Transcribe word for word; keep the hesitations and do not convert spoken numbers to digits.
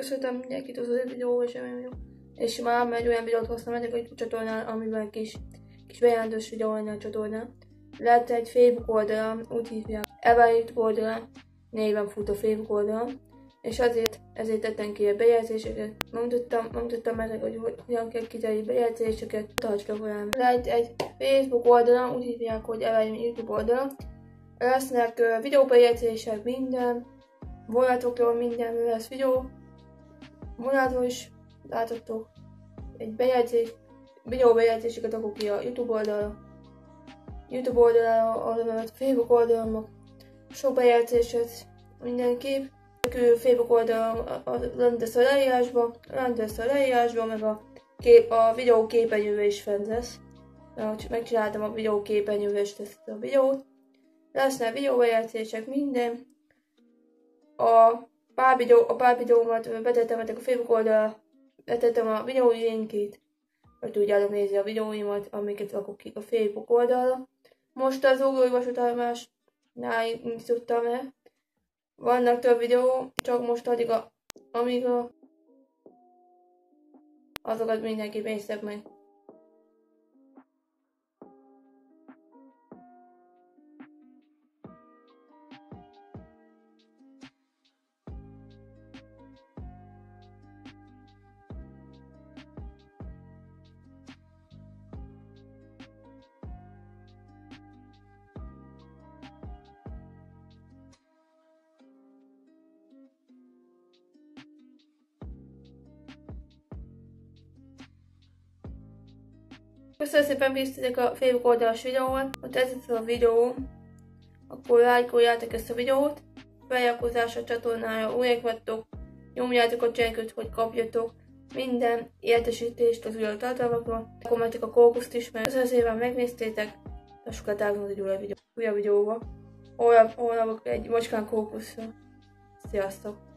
Köszönöm mindenkit az öt videó, és remélem jó. És már egy olyan videót hoztam nektek, hogy a csatornán, amiben kis, kis bejelentős videó lenne a csatornán. Lehet egy Facebook oldalam, úgy hívják, Eva YouTube oldalam, néven fut a Facebook oldalam. És azért, ezért tettem ki a bejegyzéseket. Nem tudtam, nem tudtam meg, hogy hogyan kell kitenni bejegyzéseket. Tartsak velem. Lehet egy Facebook oldalam, úgy hívják, hogy Eva YouTube oldalam. Lesznek uh, videóbejegyzések, minden. Vonatokról minden lesz videó. Vonatról is láthatok egy bejegyzés. Videóbejegyzéseket adok ki a YouTube oldalra. YouTube oldalra, a Facebook oldalon. Sok bejegyzéset mindenképp. A Facebook oldalon rendesz a leírásban, rendesz a leírásban, meg a, kép, a videó képernyőre is fent lesz. Megcsináltam a videó képernyőre is ezt a videót. Lesznek videóbejegyzések, minden. A pár, videó, a pár videómat betettem a Facebook oldalra, betettem a videó linkét, hogy tudjátok nézni a videóimat, amiket rakok ki a Facebook oldalra. Most az ugróolvasótállomásnál indítottam el. Vannak több videó, csak most addig a, amíg a, azokat mindenki néztek meg. Köszönöm szépen, bíztatok a Facebook oldalas videómat. Ha tetszett a videó, akkor lájkoljátok ezt a videót. Feliratkozás a csatornára, újak vagytok, nyomjátok a csengőt, hogy kapjatok minden értesítést az újabb tartalmakról. Kommentek a kókuszt is, mert köszönöm szépen, megnéztétek. Lássuk a tágnak egy újabb videóba. Holnap, holnap egy macskán kókuszra. Sziasztok!